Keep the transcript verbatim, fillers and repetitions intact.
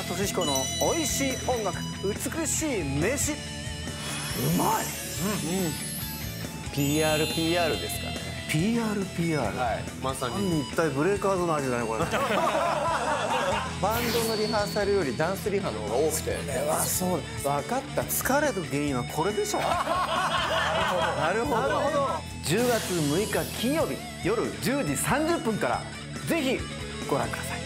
川俊彦の美味しい音楽、美しい飯。うまい。うん。 ピーアールピーアール ですかね。 ピーアールピーアール。 はい。まさに。 一体ブレイカーズの味だねこれ。 バンドのリハーサルよりダンスリハの方が多くて。 それはそう。分かった。疲れる原因はこれでしょ。 なるほど。なるほど。 じゅうがつむいか金曜日夜じゅうじさんじゅっぷんからぜひご覧ください。